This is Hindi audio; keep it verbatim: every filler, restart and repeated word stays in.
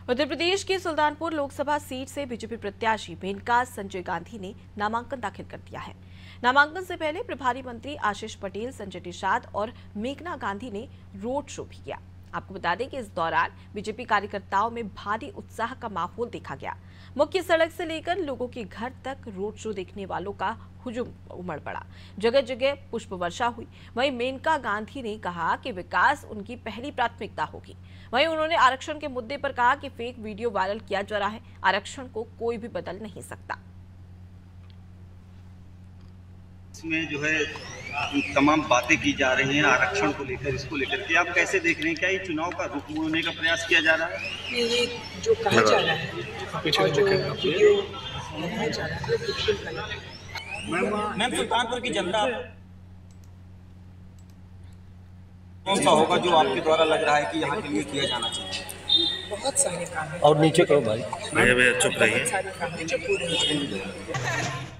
उत्तर प्रदेश के सुल्तानपुर लोकसभा सीट से बीजेपी प्रत्याशी मेनका संजय गांधी ने नामांकन दाखिल कर दिया है। नामांकन से पहले प्रभारी मंत्री आशीष पटेल, संजय निषाद और मेघना गांधी ने रोड शो भी किया। आपको बता दें कि इस दौरान बीजेपी कार्यकर्ताओं में भारी उत्साह का माहौल देखा गया। मुख्य सड़क से लेकर लोगों के घर तक रोड शो देखने वालों का हुजूम उमड़ पड़ा। जगह जगह पुष्प वर्षा हुई। वहीं मेनका गांधी ने कहा कि विकास उनकी पहली प्राथमिकता होगी। वहीं उन्होंने आरक्षण के मुद्दे पर कहा कि फेक वीडियो वायरल किया जा रहा है, आरक्षण को कोई भी बदल नहीं सकता। इसमें जो है तमाम बातें की जा रही हैं आरक्षण को लेकर, इसको लेकर के आप कैसे देख रहे हैं? क्या ये चुनाव का रुख मोड़ने का प्रयास किया जा रहा है? ये जो कहा जा रहा है और जो वीडियो बनाया जा रहा है बिल्कुल गलत है। मैम, सुल्तानपुर की जनता कौन सा होगा जो आपके द्वारा लग रहा है कि यहाँ के लिए किया जाना चाहिए? बहुत सारे काम हैं और नीचे करो भाई, बहुत सारे काम हैं जो पूरे होंगे।